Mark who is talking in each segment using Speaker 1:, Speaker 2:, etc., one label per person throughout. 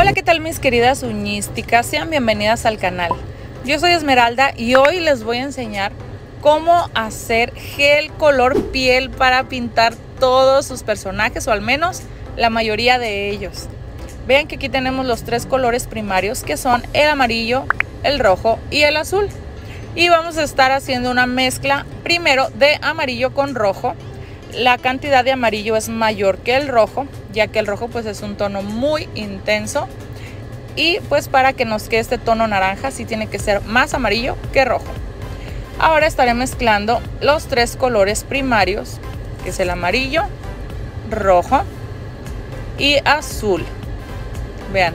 Speaker 1: Hola, ¿qué tal mis queridas uñísticas? Sean bienvenidas al canal. Yo soy Esmeralda y hoy les voy a enseñar cómo hacer gel color piel para pintar todos sus personajes, o al menos la mayoría de ellos. Vean que aquí tenemos los tres colores primarios, que son el amarillo, el rojo y el azul. Y vamos a estar haciendo una mezcla primero de amarillo con rojo. La cantidad de amarillo es mayor que el rojo, ya que el rojo pues es un tono muy intenso. Y pues para que nos quede este tono naranja sí tiene que ser más amarillo que rojo. Ahora estaré mezclando los tres colores primarios, que es el amarillo, rojo y azul. Vean,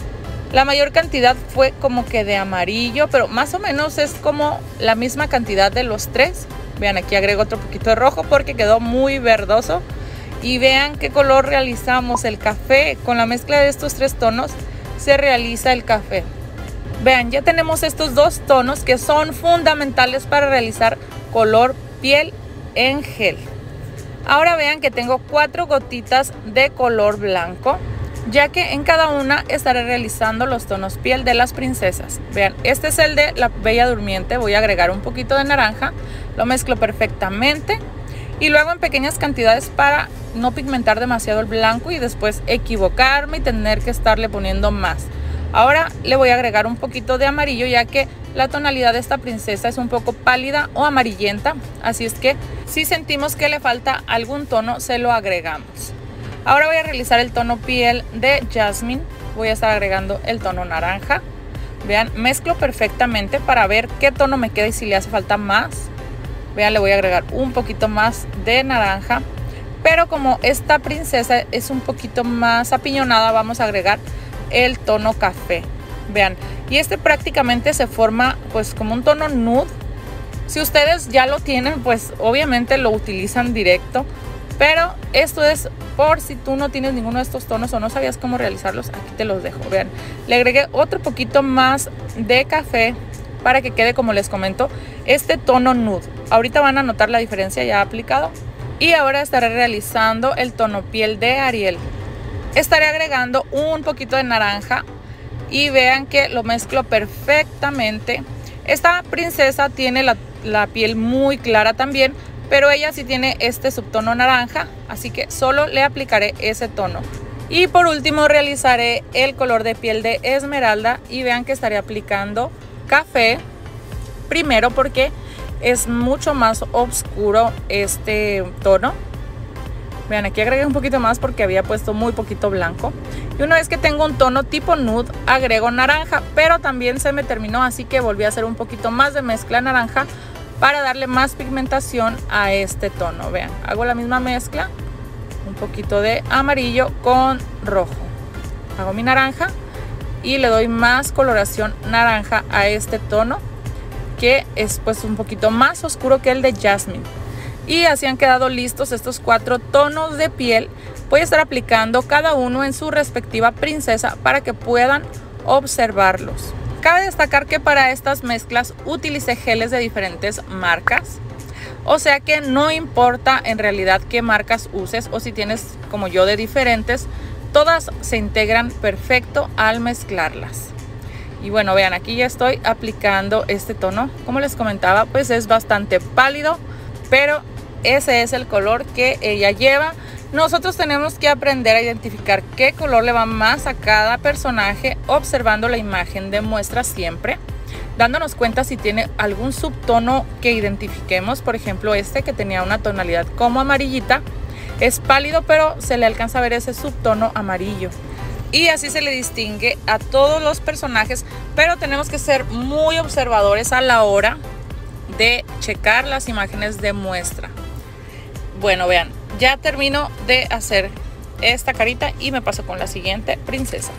Speaker 1: la mayor cantidad fue como que de amarillo, pero más o menos es como la misma cantidad de los tres. Vean, aquí agrego otro poquito de rojo porque quedó muy verdoso. Y vean qué color realizamos, el café. Con la mezcla de estos tres tonos se realiza el café. Vean, ya tenemos estos dos tonos que son fundamentales para realizar color piel en gel. Ahora vean que tengo 4 gotitas de color blanco, ya que en cada una estaré realizando los tonos piel de las princesas. Vean, este es el de la Bella Durmiente. Voy a agregar un poquito de naranja, lo mezclo perfectamente y luego en pequeñas cantidades para no pigmentar demasiado el blanco y después equivocarme y tener que estarle poniendo más. Ahora le voy a agregar un poquito de amarillo, ya que la tonalidad de esta princesa es un poco pálida o amarillenta, así es que si sentimos que le falta algún tono se lo agregamos. Ahora voy a realizar el tono piel de Jasmine. Voy a estar agregando el tono naranja. Vean, mezclo perfectamente para ver qué tono me queda y si le hace falta más. Vean, le voy a agregar un poquito más de naranja. Pero como esta princesa es un poquito más apiñonada, vamos a agregar el tono café. Vean, y este prácticamente se forma pues como un tono nude. Si ustedes ya lo tienen, pues obviamente lo utilizan directo. Pero esto es por si tú no tienes ninguno de estos tonos o no sabías cómo realizarlos, aquí te los dejo. Vean, le agregué otro poquito más de café para que quede, como les comento, este tono nude. Ahorita van a notar la diferencia ya aplicado. Y ahora estaré realizando el tono piel de Ariel. Estaré agregando un poquito de naranja y vean que lo mezclo perfectamente. Esta princesa tiene la piel muy clara también, pero ella sí tiene este subtono naranja, así que solo le aplicaré ese tono. Y por último realizaré el color de piel de Esmeralda y vean que estaré aplicando café primero porque es mucho más oscuro este tono. Vean, aquí agregué un poquito más porque había puesto muy poquito blanco. Y una vez que tengo un tono tipo nude, agrego naranja, pero también se me terminó, así que volví a hacer un poquito más de mezcla naranja para darle más pigmentación a este tono. Vean, hago la misma mezcla, un poquito de amarillo con rojo. Hago mi naranja y le doy más coloración naranja a este tono, que es pues un poquito más oscuro que el de Jasmine. Y así han quedado listos estos 4 tonos de piel. Voy a estar aplicando cada uno en su respectiva princesa para que puedan observarlos. Cabe destacar que para estas mezclas utilicé geles de diferentes marcas. O sea que no importa en realidad qué marcas uses o si tienes como yo de diferentes, todas se integran perfecto al mezclarlas. Y bueno, vean, aquí ya estoy aplicando este tono. Como les comentaba, pues es bastante pálido, pero ese es el color que ella lleva. Nosotros tenemos que aprender a identificar qué color le va más a cada personaje, observando la imagen de muestra siempre, dándonos cuenta si tiene algún subtono que identifiquemos. Por ejemplo, este que tenía una tonalidad como amarillita, es pálido, pero se le alcanza a ver ese subtono amarillo. Y así se le distingue a todos los personajes, pero tenemos que ser muy observadores a la hora de checar las imágenes de muestra. Bueno, vean, ya termino de hacer esta carita y me paso con la siguiente princesa.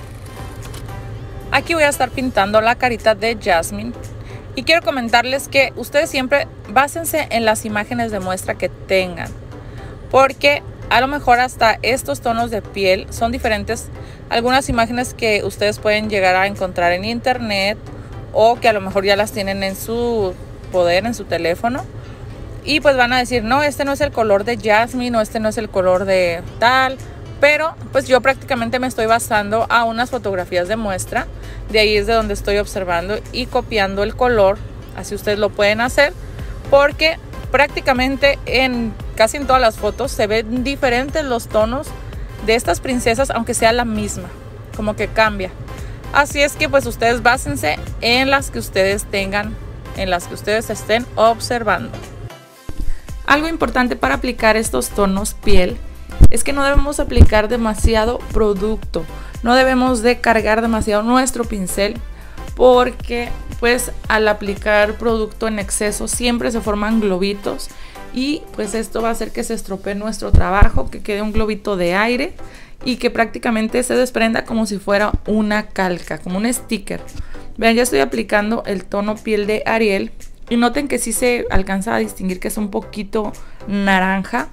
Speaker 1: Aquí voy a estar pintando la carita de Jasmine y quiero comentarles que ustedes siempre básense en las imágenes de muestra que tengan, porque a lo mejor hasta estos tonos de piel son diferentes. Algunas imágenes que ustedes pueden llegar a encontrar en internet o que a lo mejor ya las tienen en su poder, en su teléfono. Y pues van a decir, no, este no es el color de Jasmine o este no es el color de tal. pero pues yo prácticamente me estoy basando a unas fotografías de muestra. De ahí es de donde estoy observando y copiando el color. Así ustedes lo pueden hacer, porque prácticamente casi en todas las fotos se ven diferentes los tonos de estas princesas, aunque sea la misma, como que cambia. Así es que pues ustedes básense en las que ustedes tengan, en las que ustedes estén observando. Algo importante para aplicar estos tonos piel es que no debemos aplicar demasiado producto, no debemos de cargar demasiado nuestro pincel, porque pues al aplicar producto en exceso siempre se forman globitos y pues esto va a hacer que se estropee nuestro trabajo, que quede un globito de aire y que prácticamente se desprenda como si fuera una calca, como un sticker. Vean, ya estoy aplicando el tono piel de Ariel y noten que sí se alcanza a distinguir que es un poquito naranja.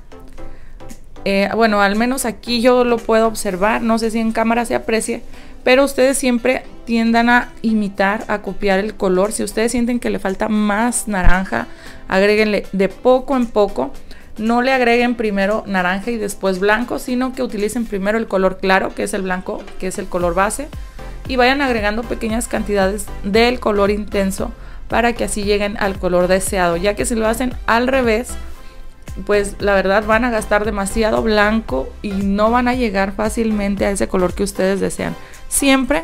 Speaker 1: Bueno, al menos aquí yo lo puedo observar, no sé si en cámara se aprecie, pero ustedes siempre tiendan a imitar, a copiar el color. Si ustedes sienten que le falta más naranja, agréguenle de poco en poco. No le agreguen primero naranja y después blanco, sino que utilicen primero el color claro, que es el blanco, que es el color base, y vayan agregando pequeñas cantidades del color intenso para que así lleguen al color deseado, ya que si lo hacen al revés, pues la verdad van a gastar demasiado blanco y no van a llegar fácilmente a ese color que ustedes desean. Siempre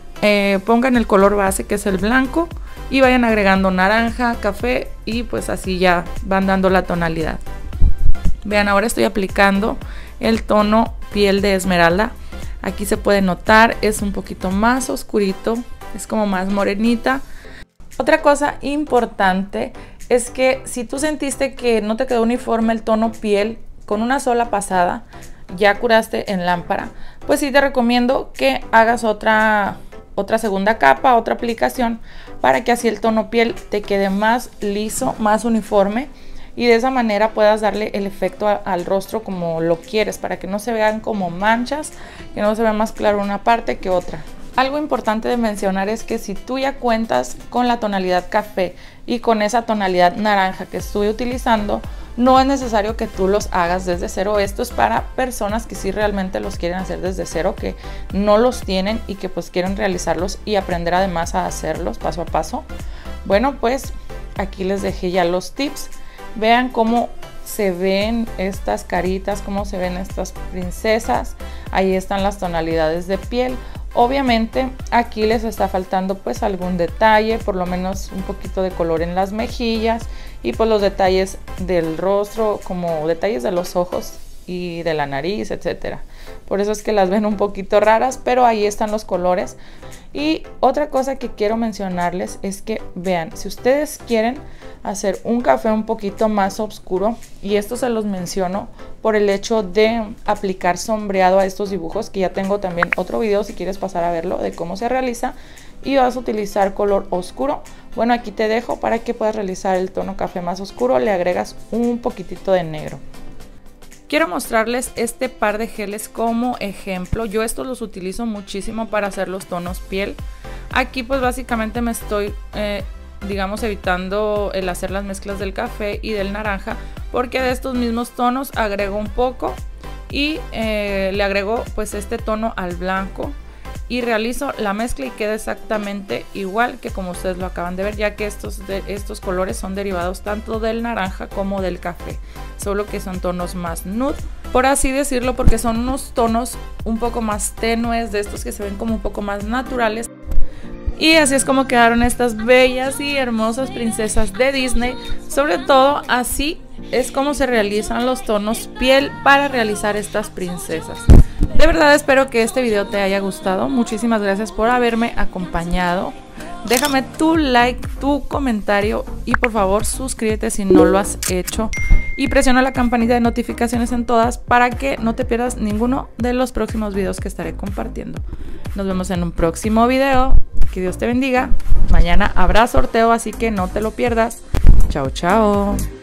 Speaker 1: pongan el color base, que es el blanco, y vayan agregando naranja, café, y pues así ya van dando la tonalidad. Vean, ahora estoy aplicando el tono piel de Esmeralda. Aquí se puede notar, es un poquito más oscurito, es como más morenita. Otra cosa importante es que si tú sentiste que no te quedó uniforme el tono piel con una sola pasada, ya curaste en lámpara, pues sí te recomiendo que hagas otra segunda capa, otra aplicación, para que así el tono piel te quede más liso, más uniforme, y de esa manera puedas darle el efecto al rostro como lo quieres, para que no se vean como manchas, que no se vea más claro una parte que otra. Algo importante de mencionar es que si tú ya cuentas con la tonalidad café y con esa tonalidad naranja que estoy utilizando, no es necesario que tú los hagas desde cero. Esto es para personas que sí realmente los quieren hacer desde cero, que no los tienen y que pues quieren realizarlos y aprender además a hacerlos paso a paso. Bueno, pues aquí les dejé ya los tips. Vean cómo se ven estas caritas, cómo se ven estas princesas. Ahí están las tonalidades de piel. Obviamente aquí les está faltando pues algún detalle, por lo menos un poquito de color en las mejillas y pues los detalles del rostro, como detalles de los ojos y de la nariz, etcétera. Por eso es que las ven un poquito raras, pero ahí están los colores. Y otra cosa que quiero mencionarles es que vean, si ustedes quieren hacer un café un poquito más oscuro, y esto se los menciono por el hecho de aplicar sombreado a estos dibujos, que ya tengo también otro video si quieres pasar a verlo de cómo se realiza, y vas a utilizar color oscuro. Bueno, aquí te dejo para que puedas realizar el tono café más oscuro, le agregas un poquitito de negro. Quiero mostrarles este par de geles como ejemplo. Yo estos los utilizo muchísimo para hacer los tonos piel. Aquí pues básicamente me estoy digamos evitando el hacer las mezclas del café y del naranja, porque de estos mismos tonos agrego un poco y le agrego pues este tono al blanco y realizo la mezcla y queda exactamente igual que como ustedes lo acaban de ver, ya que estos colores son derivados tanto del naranja como del café, solo que son tonos más nude, por así decirlo, porque son unos tonos un poco más tenues, de estos que se ven como un poco más naturales. Y así es como quedaron estas bellas y hermosas princesas de Disney. Sobre todo así es como se realizan los tonos piel para realizar estas princesas. De verdad espero que este video te haya gustado. Muchísimas gracias por haberme acompañado. Déjame tu like, tu comentario y por favor suscríbete si no lo has hecho. Y presiona la campanita de notificaciones en todas para que no te pierdas ninguno de los próximos videos que estaré compartiendo. Nos vemos en un próximo video. Que Dios te bendiga. Mañana habrá sorteo, así que no te lo pierdas. Chao, chao.